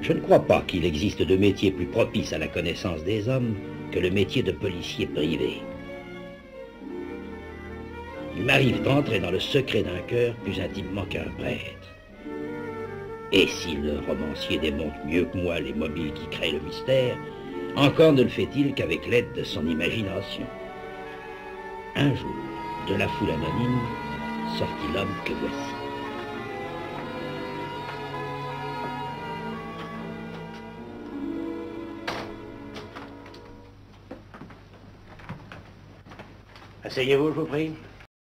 Je ne crois pas qu'il existe de métier plus propice à la connaissance des hommes que le métier de policier privé. Il m'arrive d'entrer dans le secret d'un cœur plus intimement qu'un prêtre. Et si le romancier démonte mieux que moi les mobiles qui créent le mystère, encore ne le fait-il qu'avec l'aide de son imagination. Un jour, de la foule anonyme, sortit l'homme que voici. Asseyez-vous, je vous prie.